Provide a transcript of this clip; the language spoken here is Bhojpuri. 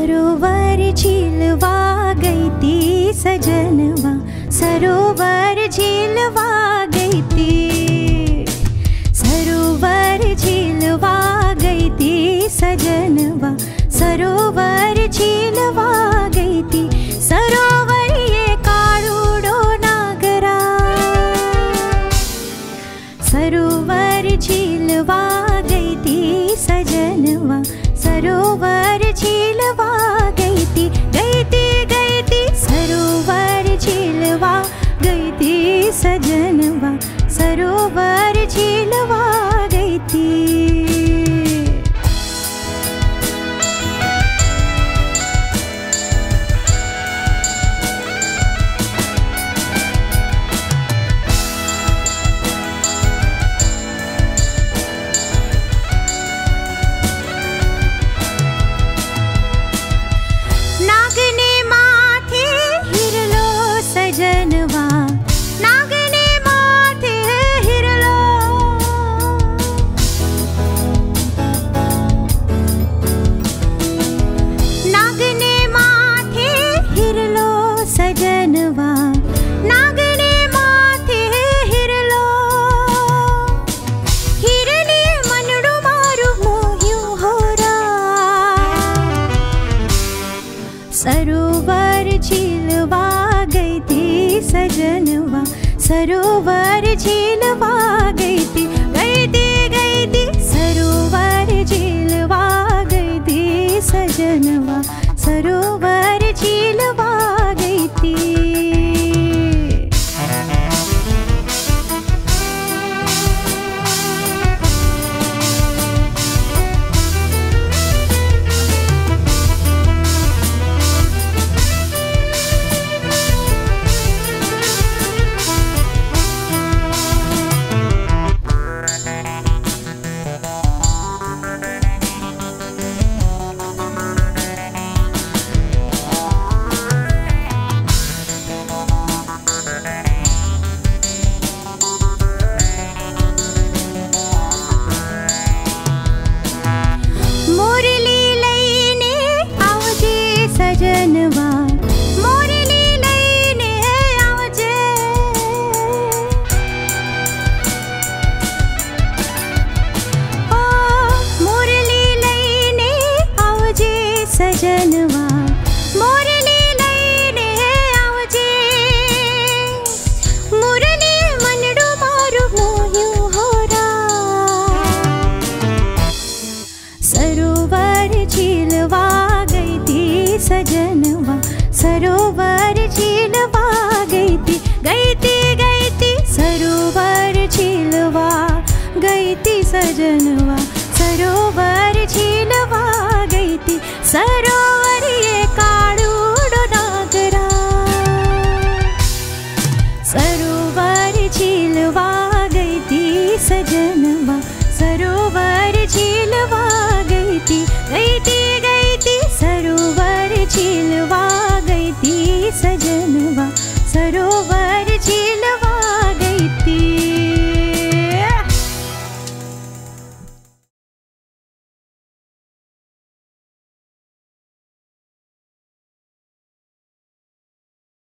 सरोवर झीलवा गई थी सजनवा, सरोवर झीलवा गई थी, सरोवर झीलवा गई थी सजनवा, सरोवर झीलवा गई थी। सरोवर ये काळूडो नागरा, सरोवर झीलवा गई थी सजनवा, सरोवर झीलवा गई थी, गई थी, गई थी, सरोवर झीलवा गई थी सजनवा, सरोवर झीलवा गई थी। नागने माथे हिरलो सजनवा, नागने माथे हिरलो, नागने माथे हिरलो सजनवा, नागने माथे हिरलो, हिरली मनडू मारू मोह्यू होरा। सरोवर झीलवा गई थी सजनवा, सरोवर झीलवा गई थी, गई थी, गई थी, सरोवर झीलवा गई थी सजनवा, सरोवर झीलवा गई थी। सजनवा मोरली लईने आवजे, ओ मोरली लईने आवजे सजनवा, मोरली लईने आवजे, मुरली मनडू मारू मोह्यू होरा। सरोवर झीलवा गई थी सजनवा, सरोवर झीलवा गई थी, गई थी, गई थी, सरोवर झीलवा गई थी सजनवा, सरोवर झीलवा गई थी। सरोवर ये काळूडो नागरा, सरोवर झीलवा गई थी सजन